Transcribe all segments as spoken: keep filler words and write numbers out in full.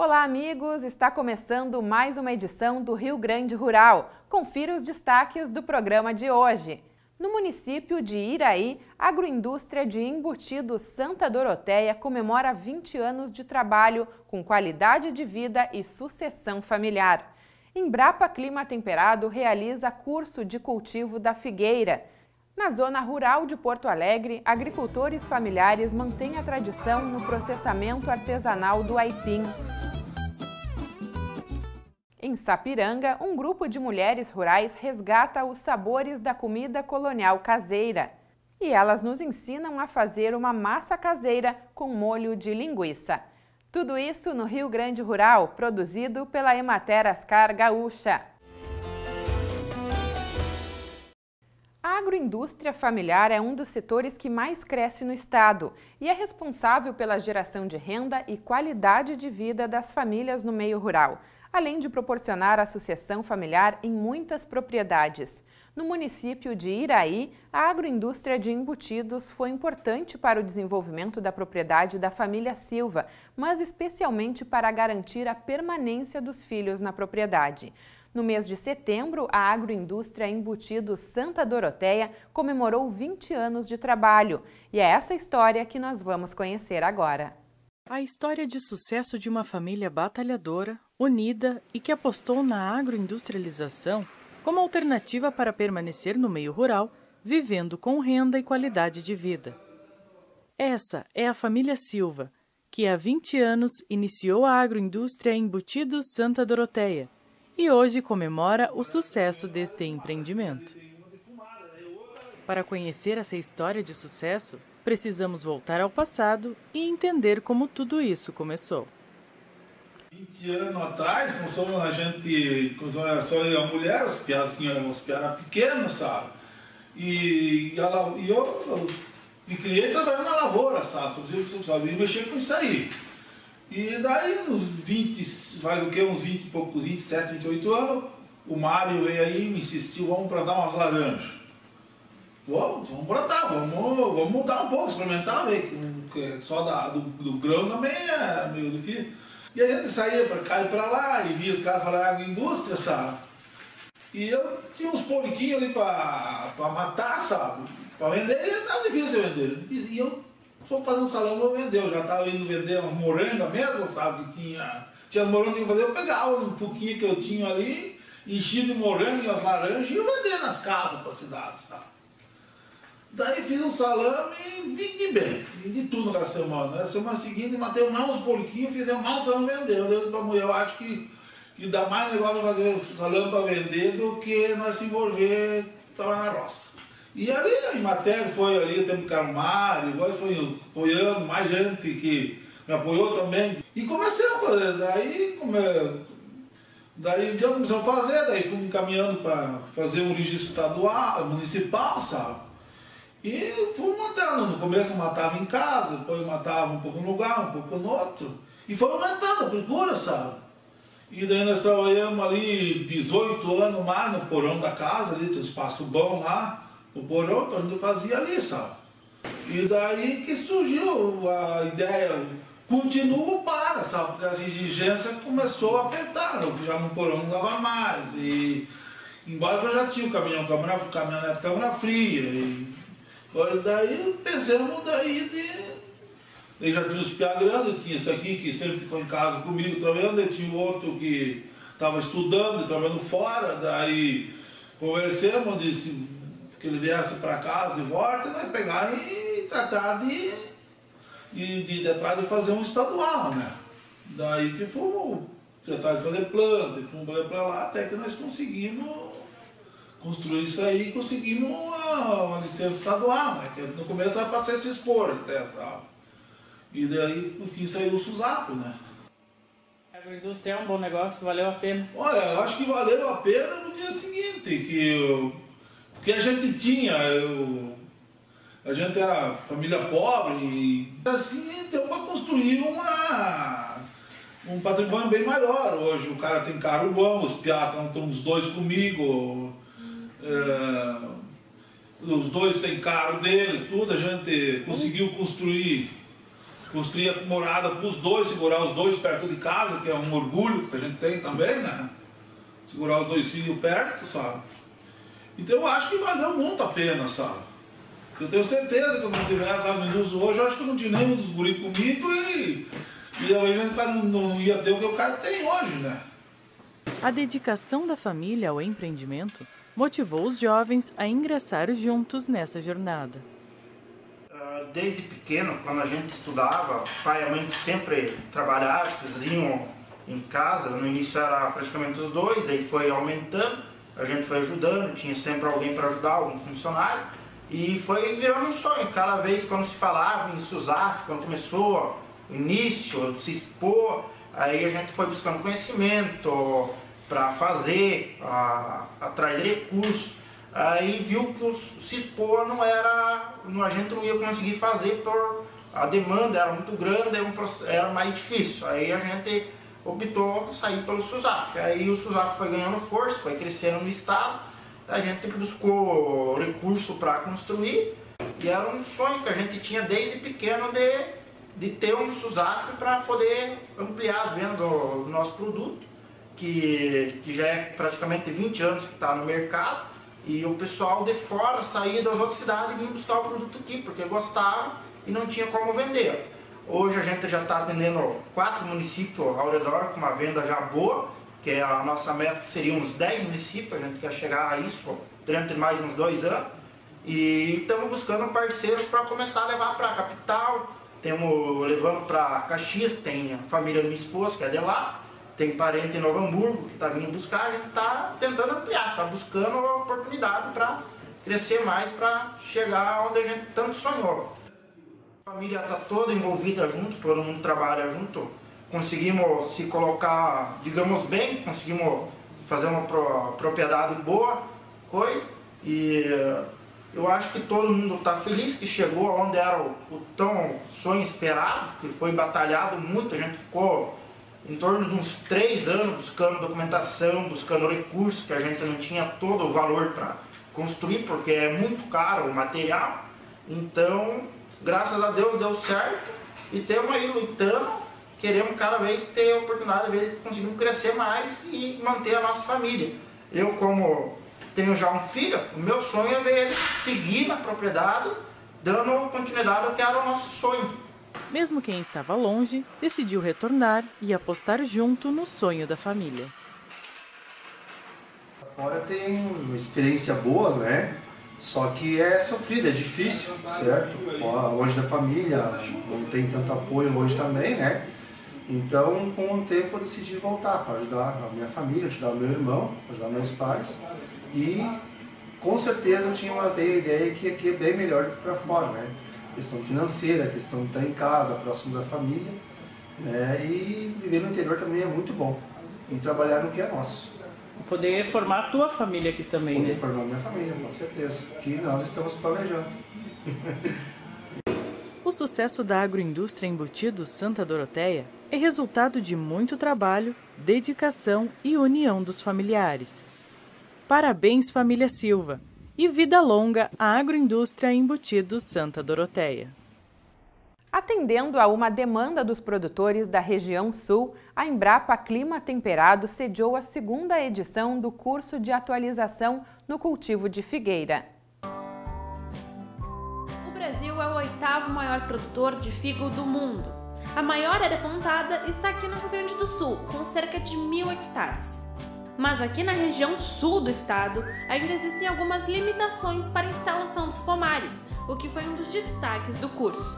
Olá, amigos! Está começando mais uma edição do Rio Grande Rural. Confira os destaques do programa de hoje. No município de Iraí, a agroindústria de embutidos Santa Doroteia comemora vinte anos de trabalho com qualidade de vida e sucessão familiar. Embrapa Clima Temperado realiza curso de cultivo da figueira. Na zona rural de Porto Alegre, agricultores familiares mantêm a tradição no processamento artesanal do aipim. Em Sapiranga, um grupo de mulheres rurais resgata os sabores da comida colonial caseira. E elas nos ensinam a fazer uma massa caseira com molho de linguiça. Tudo isso no Rio Grande Rural, produzido pela Emater Ascar Gaúcha. A agroindústria familiar é um dos setores que mais cresce no estado e é responsável pela geração de renda e qualidade de vida das famílias no meio rural, além de proporcionar a sucessão familiar em muitas propriedades. No município de Iraí, a agroindústria de embutidos foi importante para o desenvolvimento da propriedade da família Silva, mas especialmente para garantir a permanência dos filhos na propriedade. No mês de setembro, a agroindústria Embutidos Santa Doroteia comemorou vinte anos de trabalho. E é essa história que nós vamos conhecer agora. A história de sucesso de uma família batalhadora, unida e que apostou na agroindustrialização como alternativa para permanecer no meio rural, vivendo com renda e qualidade de vida. Essa é a família Silva, que há vinte anos iniciou a agroindústria Embutidos Santa Doroteia, e hoje comemora o sucesso deste empreendimento. Para conhecer essa história de sucesso, precisamos voltar ao passado e entender como tudo isso começou. vinte anos atrás, começou a gente, começou a só a mulher, as piadas eram as piadas pequenas, sabe? E, ela, e eu, eu me criei trabalhando na lavoura, sabe? Sabia mexer com isso aí. E daí, uns vinte, faz o que, uns vinte e poucos, vinte e sete, vinte e oito anos, o Mário veio aí e me insistiu, vamos plantar umas laranjas. Vamos, vamos plantar, vamos, vamos mudar um pouco, experimentar, ver que só da, do, do grão também é meio difícil. E a gente saía para cá e para lá e via os caras falarem agroindústria, sabe? E eu tinha uns porquinhos ali para matar, sabe? Para vender, e estava difícil vender. E eu só fazendo salão eu vender, eu já estava indo vender umas morangas mesmo, sabe? Que tinha, tinha as morangas que eu fazer, eu pegava um fuquinho que eu tinha ali, enchia de morango e as laranjas e ia vender nas casas para a cidade, sabe? Daí fiz um salame e vendi bem, vendi tudo naquela semana. Na semana seguinte matei mais uns porquinhos, fizemos mais salame vender. Eu disse para a mulher, eu acho que, que dá mais negócio fazer salame para vender do que nós se envolver trabalhar na roça. E ali a Emater foi ali, temos o Carmário, agora foi apoiando, mais gente que me apoiou também. E comecei a fazer, daí, come... daí um dia começamos a fazer, daí fomos encaminhando para fazer um registro estadual, municipal, sabe? E fui matando, no começo matava em casa, depois matava um pouco no lugar, um pouco no outro. E foi aumentando a procura, sabe? E daí nós trabalhamos ali dezoito anos mais no porão da casa, ali tem um espaço bom lá, no porão, então a gente fazia ali, sabe? E daí que surgiu a ideia, continua ou para, sabe? Porque as exigências começou a apertar, porque já no porão não dava mais. E embora eu já tinha o caminhão, caminhonete, câmara fria. E, Pois daí pensamos daí de... Eu já tinha os piá grandes, tinha esse aqui que sempre ficou em casa comigo trabalhando, e tinha o outro que estava estudando e trabalhando fora, daí conversamos, disse que ele viesse para casa e volta, e nós pegar e tratar de, de, de, de, de fazer um estadual, né? Daí que fomos tratar de fazer planta, e fomos para lá até que nós conseguimos construir isso aí e conseguimos uma, uma licença estadual, né? Que no começo era para se expor até, sabe? E daí no fim saiu o SUSAP, né? A agroindústria é um bom negócio, valeu a pena? Olha, eu acho que valeu a pena porque é o seguinte, que eu, porque a gente tinha, eu, a gente era família pobre e assim deu para construir uma, um patrimônio bem maior. Hoje o cara tem carro bom, os piá estão uns dois comigo. É, os dois têm carro deles, tudo, a gente conseguiu construir construir morada para os dois, segurar os dois perto de casa, que é um orgulho que a gente tem também, né? Segurar os dois filhos perto, sabe? Então eu acho que valeu muito a pena, sabe? Eu tenho certeza que eu não tivesse a indústria hoje, eu acho que eu não tinha nenhum dos guris comigo e, e aí a gente não, não ia ter o que o cara tem hoje, né? A dedicação da família ao empreendimento motivou os jovens a ingressar juntos nessa jornada. Desde pequeno, quando a gente estudava, pai e mãe sempre trabalhavam, faziam em casa. No início era praticamente os dois, daí foi aumentando, a gente foi ajudando, tinha sempre alguém para ajudar, algum funcionário. E foi virando um sonho. Cada vez quando se falava em SUSAF, quando começou o início, se expor, aí a gente foi buscando conhecimento para fazer, a, atrás de recursos. Aí viu que o se expor não era, a gente não ia conseguir fazer, por a demanda era muito grande, era, um, era mais difícil. Aí a gente optou sair pelo SUSAF. Aí o SUSAF foi ganhando força, foi crescendo no estado. A gente buscou recurso para construir e era um sonho que a gente tinha desde pequeno de, de ter um SUSAF para poder ampliar as vendas do, do nosso produto, que, que já é praticamente vinte anos que está no mercado, e o pessoal de fora saía das outras cidades e vinha buscar o produto aqui, porque gostavam e não tinha como vender. Hoje a gente já está atendendo quatro municípios ao redor com uma venda já boa, que a nossa meta seria uns dez municípios, a gente quer chegar a isso durante mais uns dois anos. E estamos buscando parceiros para começar a levar para a capital. Estamos levando para Caxias, tem a família da minha esposa, que é de lá. Tem parente em Novo Hamburgo que está vindo buscar. A gente está tentando ampliar, está buscando a oportunidade para crescer mais, para chegar onde a gente tanto sonhou. A família está toda envolvida junto, todo mundo trabalha junto. Conseguimos se colocar, digamos bem, conseguimos fazer uma pro, propriedade boa, coisa, e eu acho que todo mundo está feliz que chegou onde era o, o tão sonho esperado, que foi batalhado muito. A gente ficou em torno de uns três anos buscando documentação, buscando recursos, que a gente não tinha todo o valor para construir, porque é muito caro o material. Então, graças a Deus deu certo e estamos aí lutando. Queremos cada vez ter a oportunidade de conseguir crescer mais e manter a nossa família. Eu, como tenho já um filho, o meu sonho é ver ele seguir na propriedade, dando continuidade ao que era o nosso sonho. Mesmo quem estava longe, decidiu retornar e apostar junto no sonho da família. Fora tem uma experiência boa, né? Só que é sofrido, é difícil, certo? Longe da família, não tem tanto apoio longe também, né? Então, com o tempo, eu decidi voltar para ajudar a minha família, ajudar o meu irmão, ajudar meus pais. E, com certeza, eu tinha uma ideia que aqui é bem melhor do que para fora, né? Questão financeira, questão de estar em casa, próximo da família, né? E viver no interior também é muito bom. E trabalhar no que é nosso. Poder formar a tua família aqui também, Poder né? formar a minha família, com certeza. Que nós estamos planejando. O sucesso da agroindústria Embutidos Santa Doroteia é resultado de muito trabalho, dedicação e união dos familiares. Parabéns, família Silva, e vida longa à agroindústria Embutidos Santa Doroteia. Atendendo a uma demanda dos produtores da região sul, a Embrapa Clima Temperado sediou a segunda edição do curso de atualização no cultivo de figueira. O Brasil é o oitavo maior produtor de figo do mundo. A maior área plantada está aqui no Rio Grande do Sul, com cerca de mil hectares. Mas aqui na região sul do estado, ainda existem algumas limitações para a instalação dos pomares, o que foi um dos destaques do curso.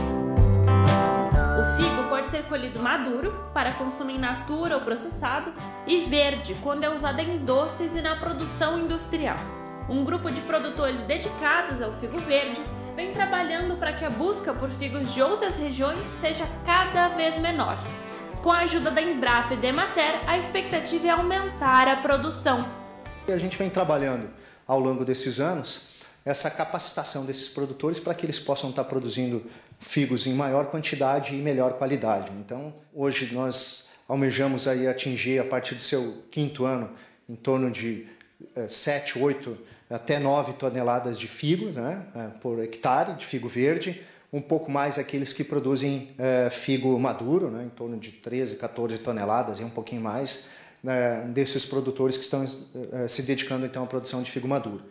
O figo pode ser colhido maduro, para consumo in natura ou processado, e verde, quando é usado em doces e na produção industrial. Um grupo de produtores dedicados ao figo verde vem trabalhando para que a busca por figos de outras regiões seja cada vez menor. Com a ajuda da Embrapa e da Emater, a expectativa é aumentar a produção. A gente vem trabalhando ao longo desses anos essa capacitação desses produtores para que eles possam estar produzindo figos em maior quantidade e melhor qualidade. Então, hoje nós almejamos aí atingir, a partir do seu quinto ano, em torno de eh, sete, oito até nove toneladas de figos, né, por hectare de figo verde, um pouco mais aqueles que produzem é, figo maduro, né, em torno de treze, quatorze toneladas e um pouquinho mais, né, desses produtores que estão é, se dedicando então à produção de figo maduro.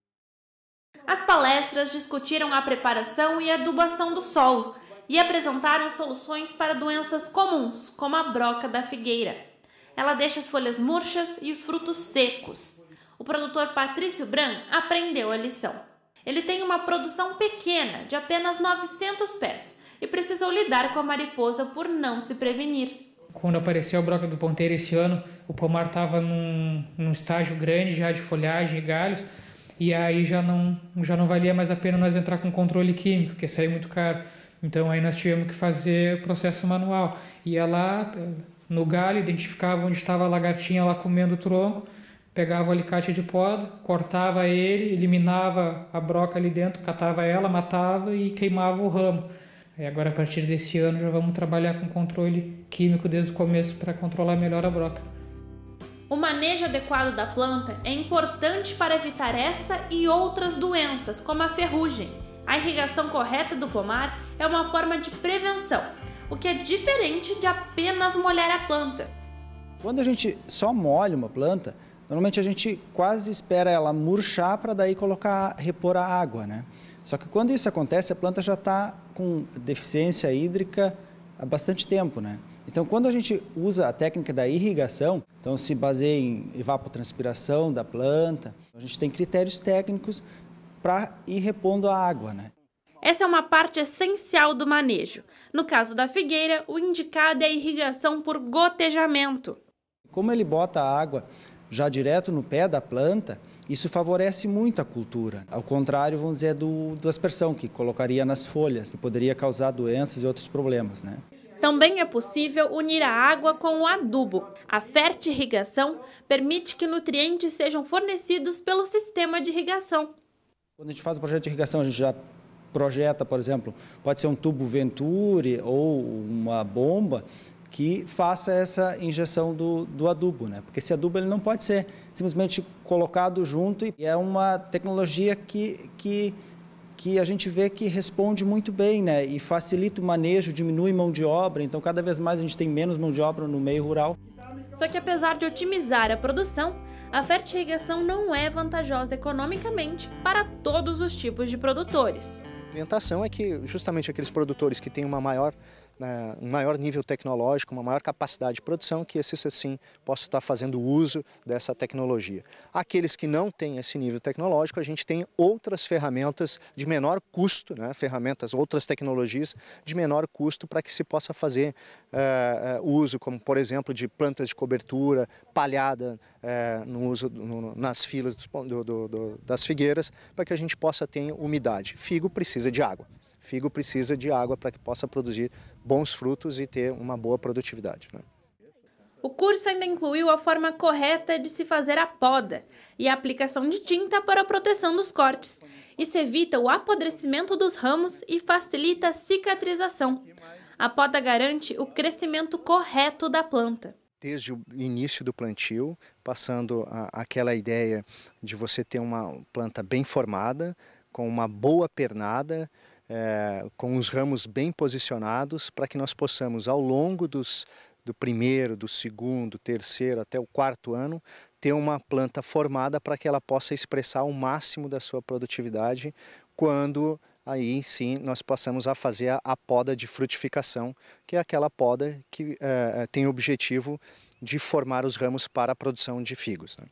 As palestras discutiram a preparação e adubação do solo e apresentaram soluções para doenças comuns, como a broca da figueira. Ela deixa as folhas murchas e os frutos secos. O produtor Patrício Bran aprendeu a lição. Ele tem uma produção pequena, de apenas novecentos pés, e precisou lidar com a mariposa por não se prevenir. Quando apareceu a broca do ponteiro esse ano, o pomar estava num, num estágio grande já de folhagem e galhos, e aí já não, já não valia mais a pena nós entrar com controle químico, que ia sair muito caro. Então aí nós tivemos que fazer o processo manual. Ia lá no galho, identificava onde estava a lagartinha lá comendo o tronco, pegava o alicate de poda, cortava ele, eliminava a broca ali dentro, catava ela, matava e queimava o ramo. E agora, a partir desse ano, já vamos trabalhar com controle químico desde o começo para controlar melhor a broca. O manejo adequado da planta é importante para evitar essa e outras doenças, como a ferrugem. A irrigação correta do pomar é uma forma de prevenção, o que é diferente de apenas molhar a planta. Quando a gente só molha uma planta, normalmente a gente quase espera ela murchar para daí colocar, repor a água, né? Só que quando isso acontece, a planta já está com deficiência hídrica há bastante tempo, né? Então, quando a gente usa a técnica da irrigação, então se baseia em evapotranspiração da planta, a gente tem critérios técnicos para ir repondo a água, né? Essa é uma parte essencial do manejo. No caso da figueira, o indicado é a irrigação por gotejamento. Como ele bota a água já direto no pé da planta, isso favorece muito a cultura. Ao contrário, vamos dizer, do, do aspersão, que colocaria nas folhas, que poderia causar doenças e outros problemas, né? Também é possível unir a água com o adubo. A fertirrigação permite que nutrientes sejam fornecidos pelo sistema de irrigação. Quando a gente faz o projeto de irrigação, a gente já projeta, por exemplo, pode ser um tubo Venturi ou uma bomba que faça essa injeção do, do adubo, né? Porque esse adubo ele não pode ser simplesmente colocado junto e é uma tecnologia que, que, que a gente vê que responde muito bem, né? E facilita o manejo, diminui mão de obra, então cada vez mais a gente tem menos mão de obra no meio rural. Só que apesar de otimizar a produção, a fertirrigação não é vantajosa economicamente para todos os tipos de produtores. A orientação é que justamente aqueles produtores que têm uma maior, né, um maior nível tecnológico, uma maior capacidade de produção, que esses assim possam estar fazendo uso dessa tecnologia. Aqueles que não têm esse nível tecnológico, a gente tem outras ferramentas de menor custo, né, ferramentas, outras tecnologias de menor custo para que se possa fazer uh, uh, uso, como por exemplo de plantas de cobertura, palhada uh, no uso no, nas filas dos, do, do, do, das figueiras, para que a gente possa ter umidade. Figo precisa de água. Figo precisa de água para que possa produzir bons frutos e ter uma boa produtividade, né? O curso ainda incluiu a forma correta de se fazer a poda e a aplicação de tinta para a proteção dos cortes. Isso evita o apodrecimento dos ramos e facilita a cicatrização. A poda garante o crescimento correto da planta. Desde o início do plantio, passando a, aquela ideia de você ter uma planta bem formada, com uma boa pernada, É, com os ramos bem posicionados, para que nós possamos, ao longo dos, do primeiro, do segundo, terceiro até o quarto ano, ter uma planta formada para que ela possa expressar o máximo da sua produtividade, quando aí sim nós passamos a fazer a, a poda de frutificação, que é aquela poda que é, tem o objetivo de formar os ramos para a produção de figos, né?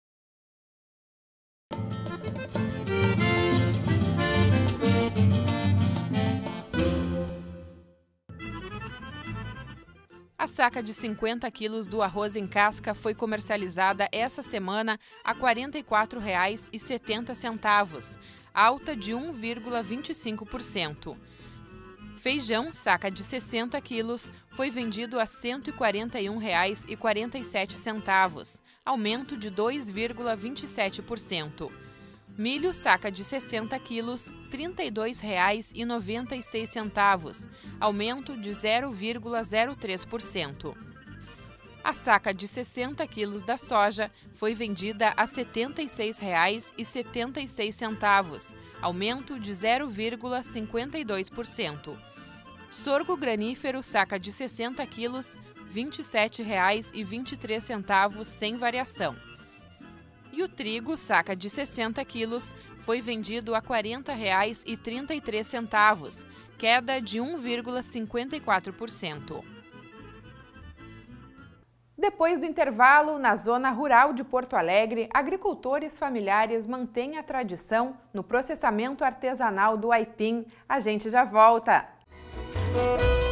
A saca de cinquenta quilos do arroz em casca foi comercializada essa semana a quarenta e quatro reais e setenta centavos, alta de um vírgula vinte e cinco por cento. Feijão, saca de sessenta quilos, foi vendido a cento e quarenta e um reais e quarenta e sete centavos, aumento de dois vírgula vinte e sete por cento. Milho, saca de sessenta quilos, trinta e dois reais e noventa e seis centavos, aumento de zero vírgula zero três por cento. A saca de sessenta quilos da soja foi vendida a setenta e seis reais e setenta e seis centavos, aumento de zero vírgula cinquenta e dois por cento. Sorgo granífero saca de sessenta quilos, vinte e sete reais e vinte e três centavos sem variação. E o trigo saca de sessenta quilos foi vendido a quarenta reais e trinta e três centavos, queda de um vírgula cinquenta e quatro por cento. Depois do intervalo, na zona rural de Porto Alegre, agricultores familiares mantêm a tradição no processamento artesanal do aipim. A gente já volta! Música